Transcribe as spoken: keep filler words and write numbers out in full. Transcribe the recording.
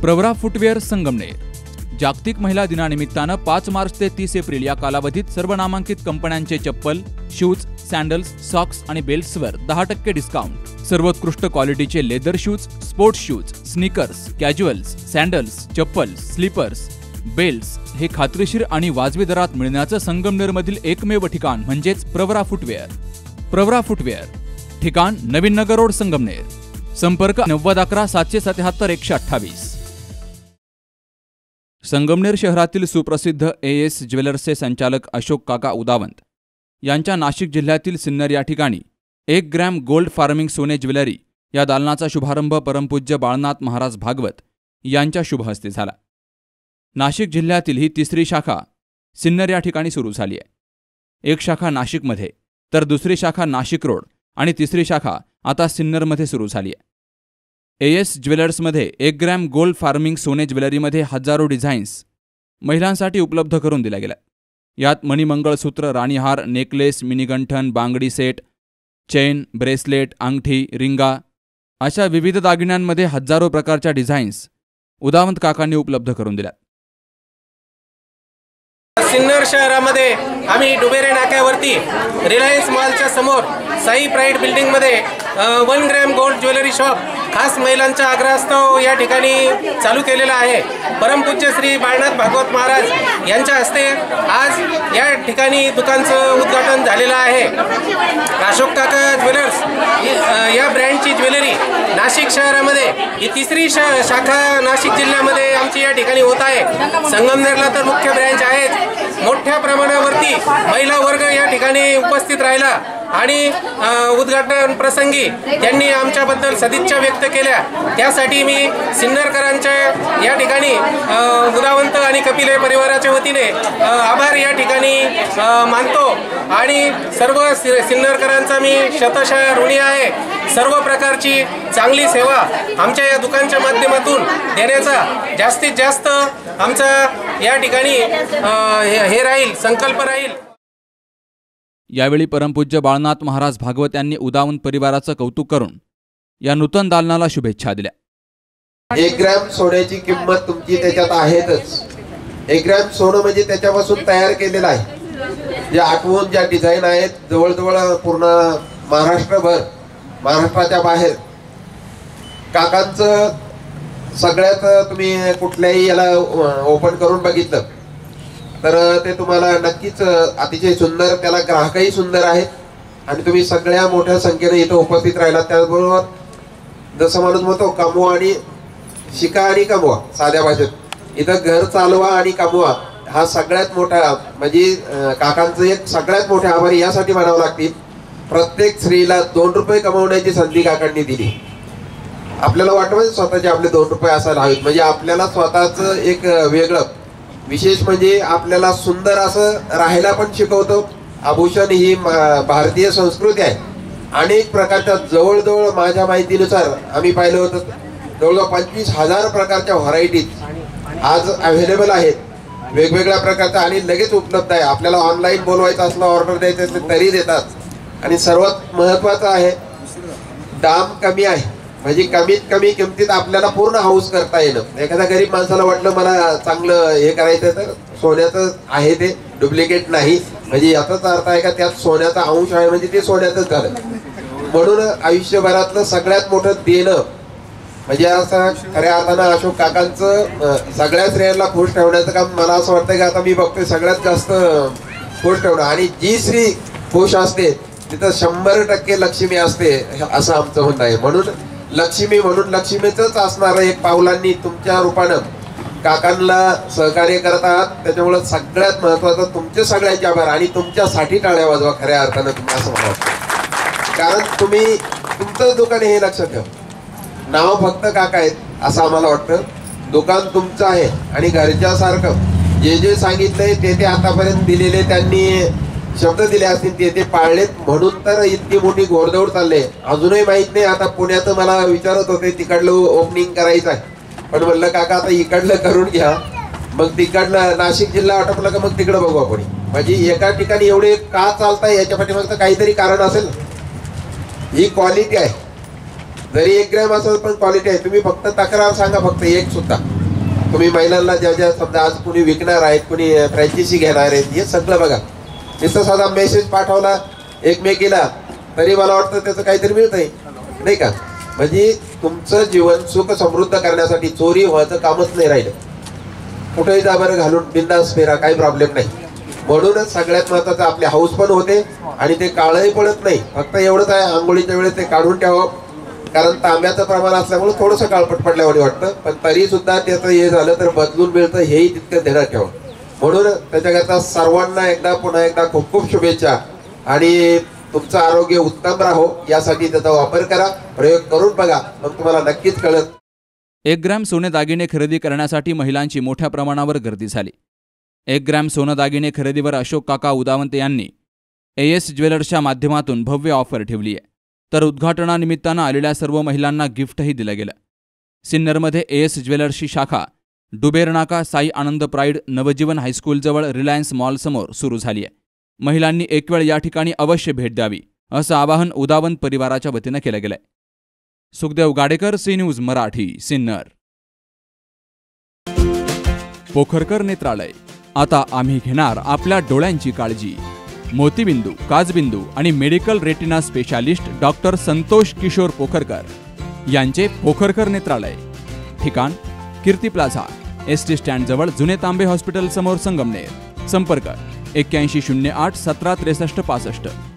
Pravara footwear Sangamner जागतिक महिला दिनानिमित्तानं पाच मार्च ते तीस एप्रिल या कालावधीत सर्व नामांकित कंपन्यांचे चप्पल, शूज, सॅन्डल्स, सॉक्स आणि बेल्ट्सवर दहा टक्के डिस्काउंट. सर्वोत्कृष्ट क्वालिटीचे leather shoes, sports shoes, sneakers, casuals, sandals, चप्पल्स, स्लीपर्स, बेल्ट्स हे खात्रीशीर आणि वाजवी दरात मिळण्याचं संगमनेरमधील एकमेव ठिकाण म्हणजेच प्रवरा फुटवेअर. प्रवरा फुटवेअर ठिकाण नवीन नगर रोड संगमनेर. संपर्क नव्वद अकरा सातशे सत्याहत्तर एकशे अठ्ठावीस. संगमनेर शहरातील सुप्रसिद्ध ए एस ज्वेलर्सचे संचालक अशोक काका उदावंत यांच्या नाशिक जिल्ह्यातील सिन्नर या ठिकाणी एक ग्रॅम गोल्ड फार्मिंग सोने ज्वेलरी या दालनाचा शुभारंभ परमपूज्य बाळनाथ महाराज भागवत यांच्या शुभहस्ते झाला. नाशिक जिल्ह्यातील ही तिसरी शाखा सिन्नर या ठिकाणी सुरू झाली आहे. एक शाखा नाशिकमध्ये तर दुसरी शाखा नाशिक रोड आणि तिसरी शाखा आता सिन्नरमध्ये सुरू झाली आहे. ए एस ज्वेलर्समध्ये एक ग्रॅम गोल्ड फार्मिंग सोने ज्वेलरीमध्ये हजारो डिझाईन्स महिलांसाठी उपलब्ध करून दिल्या गेल्या. यात मणिमंगळसूत्र, राणीहार, नेकलेस, मिनीगंठन, बांगडी सेट, चेन, ब्रेसलेट, अंगठी, रिंगा अशा विविध दागिन्यांमध्ये हजारो प्रकारच्या डिझाईन्स उदावंत काकांनी उपलब्ध करून दिल्या. सिन्नर शहरामध्ये आम्ही डुबेरे नाक्यावरती रिलायन्स मॉलच्या समोर साई प्राईड बिल्डिंगमध्ये one gram gold jewellery shop खास महिलांच्या आग्रहास्तव या ठिकाणी चालू केलेला आहे. परमपूज्य श्री बाळनाथ भागवत महाराज यांच्या हस्ते आज या ठिकाणी दुकानचं उद्घाटन झालेलं आहे. अशोक काका ज्वेलर्स या ब्रँडची ज्वेलरी नाशिक शहरामध्ये ही तिसरी शा शाखा नाशिक जिल्ह्यामध्ये आमची या ठिकाणी होत आहे. संगमनेरला तर मुख्य ब्रँच आहेच. मोठ्या प्रमाणावरती महिला वर्ग या ठिकाणी उपस्थित राहिला आणि उद्घाटन प्रसंगी त्यांनी आमच्याबद्दल सदिच्छा व्यक्त केल्या. त्यासाठी मी सिन्नरकरांच्या या ठिकाणी उदावंत आणि कपिले परिवाराच्या वतीने आभार या ठिकाणी मानतो आणि सर्व सिन्नरकरांचा मी शतशः ऋणी आहे. सर्व प्रकारची चांगली सेवा आमच्या या दुकानच्या माध्यमातून देण्याचा जास्तीत जास्त आमचा या ठिकाणी हे राहील संकल्प राहील. यावेळी परमपूज्य बाळनाथ महाराज भागवत यांनी उदावंत परिवाराचं कौतुक करून या नूतन दालनाला शुभेच्छा दिल्या. एक ग्रॅम सोन्याची किंमत तुमची त्याच्यात आहेतच. एक ग्रॅम सोनं म्हणजे त्याच्यापासून तयार केलेलं आहे. जे आठवून ज्या डिझाईन आहेत जवळजवळ पूर्ण महाराष्ट्रभर, महाराष्ट्राच्या बाहेर काकांचं सगळ्यात तुम्ही कुठल्याही याला ओपन करून बघितलं तर ते तुम्हाला नक्कीच अतिशय सुंदर, त्याला ग्राहकही सुंदर आहेत आणि तुम्ही सगळ्या मोठ्या संख्येने इथं उपस्थित राहिला. त्याचबरोबर जसं माणूस म्हणतो कमवा आणि शिका आणि कमवा, साध्या भाषेत इथं घर चालवा आणि कमवा हा सगळ्यात मोठा म्हणजे काकांचं एक सगळ्यात मोठे आभारी यासाठी म्हणावं लागतील. प्रत्येक स्त्रीला दोन रुपये कमवण्याची संधी काकांनी दिली. आपल्याला वाटतं स्वतःचे आपले दोन रुपये असायला हवेत, म्हणजे आपल्याला स्वतःच एक वेगळं विशेष म्हणजे आपल्याला सुंदर असं राहायला पण शिकवतो. आभूषण ही भारतीय संस्कृती आहे. अनेक प्रकारच्या जवळजवळ माझ्या माहितीनुसार आम्ही पाहिलं होतं जवळजवळ पंचवीस हजार प्रकारच्या व्हरायटीज आज अवेलेबल आहेत वेगवेगळ्या प्रकारच्या आणि लगेच उपलब्ध आहे. आपल्याला ऑनलाईन बोलवायचं असलं, ऑर्डर द्यायचं असलं तरी देतात. आणि सर्वात महत्त्वाचं आहे दाम कमी आहे, म्हणजे कमीत कमी किमतीत आपल्याला पूर्ण हाऊस करता येणं. एखाद्या गरीब माणसाला वाटलं मला चांगलं हे करायचं तर सोन्याचं आहे, ते डुप्लिकेट नाही, म्हणजे याचाच अर्थ आहे का त्यात सोन्याचा अंश आहे म्हणजे ते सोन्यातच झालं. म्हणून आयुष्यभरातलं सगळ्यात मोठं देणं म्हणजे असं खऱ्या अर्थानं अशोक काकांचं सगळ्या स्त्रियांना खुश ठेवण्याचं काम मला असं वाटतं की आता मी बघतोय सगळ्यात जास्त खुश ठेवणं. आणि जी स्त्री खुश असते तिथं शंभर टक्के लक्ष्मी असते असं आमचं म्हणणं आहे. म्हणून लक्ष्मी म्हणून लक्ष्मीचंच असणारं एक पावलांनी तुमच्या रूपानं काकांना सहकार्य करत आहात. त्याच्यामुळे सगळ्यात महत्वाचं तुमचे सगळ्यांचे आभार आणि तुमच्यासाठी टाळ्या वाजवा खऱ्या अर्थानं तुम्ही असं म्हणा. कारण तुम्ही तुमचं दुकान हे लक्षात ठेवा, नाव फक्त काका आहेत असं आम्हाला वाटतं. दुकान तुमचं आहे आणि घरच्यासारखं जे जे सांगितलंय ते ते आतापर्यंत दिलेले त्यांनी शब्द दिले असतील ते ते पाळलेत म्हणून तर इतकी मोठी घोडदौड चालले. अजूनही माहित नाही. आता पुण्यात मला विचारत होते तिकडलं ओपनिंग करायचं आहे, पण म्हणलं काका आता इकडलं करून घ्या, मग तिकडलं नाशिक जिल्हा आटोपला का मग तिकडं बघू आपण. म्हणजे एका ठिकाणी एवढे का चालताय याच्या पाठीमागचं काहीतरी कारण असेल. ही क्वालिटी आहे जरी एक ग्रॅम असेल पण क्वालिटी आहे. तुम्ही फक्त तक्रार सांगा, फक्त एक सुद्धा. तुम्ही महिलांना ज्या ज्या समजा आज कुणी विकणार आहेत, कुणी फ्रँचायझी घेणार आहेत, हे सगळं बघा. नुसतं साधा मेसेज पाठवला एकमेकीला तरी मला वाटतं त्याचं काहीतरी मिळतंय, नाही का? म्हणजे तुमचं जीवन सुख समृद्ध करण्यासाठी चोरी व्हायचं कामच नाही राहिलं. कुठेही जा बरं, घालून बिंदास फिरा, काही प्रॉब्लेम नाही. म्हणूनच सगळ्यात महत्त्वाचं आपले हाऊस पण होते आणि ते काळही पडत नाही. फक्त एवढंच आहे, आंघोळीच्या वेळेस ते काढून ठेवावं, कारण तांब्याचं प्रमाण असल्यामुळे थोडंसं काळपट पडल्यावर वाटतं, पण तरी सुद्धा त्याचं हे झालं तर बदलून मिळतं, हेही तितकं ध्यानात ठेवा. म्हणून त्याच्याकरता सर्वांना एकदा पुन्हा एकदा खूप खूप शुभेच्छा. आणि तुमचं आरोग्य उत्तम राहो यासाठी त्याचा वापर करा, प्रयोग करून बघा, मग तुम्हाला नक्कीच कळत. एक ग्रॅम सोने दागिने खरेदी करण्यासाठी महिलांची मोठ्या प्रमाणावर गर्दी झाली. एक ग्रॅम सोनं दागिने खरेदीवर अशोक काका उदावंत यांनी ए एस ज्वेलर्सच्या माध्यमातून भव्य ऑफर ठेवली आहे. तर उद्घाटनानिमित्तानं आलेल्या सर्व महिलांना गिफ्टही दिलं गेलं. सिन्नरमध्ये ए एस ज्वेलर्सची शाखा डुबेरनाका साई आनंद प्राईड नवजीवन हायस्कूलजवळ रिलायन्स मॉलसमोर सुरू झाली आहे. महिलांनी एक वेळ या ठिकाणी अवश्य भेट द्यावी असं आवाहन उदावंत परिवाराच्या वतीनं केलं गेलंय. Sukhdev Gadekar, C news Marathi, Sinnar. पोखरकर नेत्रालय, आता आम्ही घेणार आपल्या डोळ्यांची काळजी. मोतीबिंदू, काचबिंदू आणि medical retina specialist doctor Santosh Kishor Pokharkar यांचे पोखरकर नेत्रालय. ठिकाण Kirti plaza, S T stand जवळ, जुने तांबे हॉस्पिटल समोर, संगमनेर. संपर्क एक्क्याऐंशी शून्य आठ सतरा त्रेसष्ट पासष्ट.